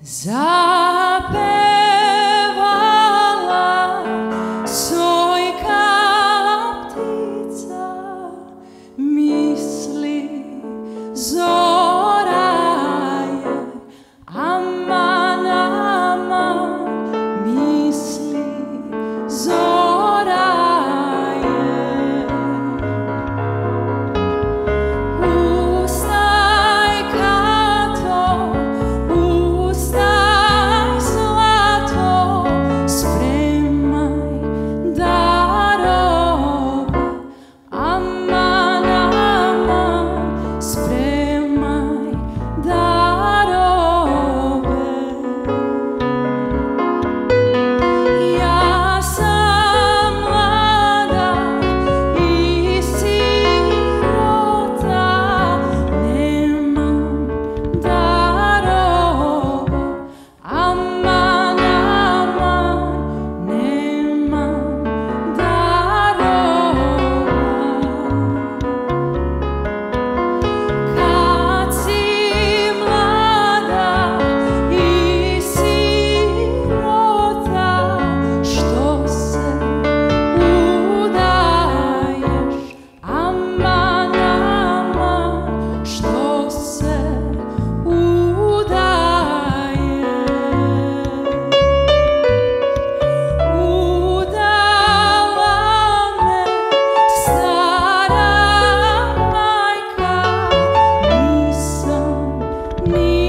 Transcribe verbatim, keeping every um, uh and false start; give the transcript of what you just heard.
Zapevala sojka ptica, misli zora je, aman, aman, misli zora je. Ustaj kato, ustaj zlato, spremaj darove, aman, aman, spremaj darove. Ja sam mlada i sirota, nemam darova, aman, aman, nemam darova. Kad si mlada i sirota, što se udaješ, aman, aman, što se udaješ. Udala me stara majka, nisam ni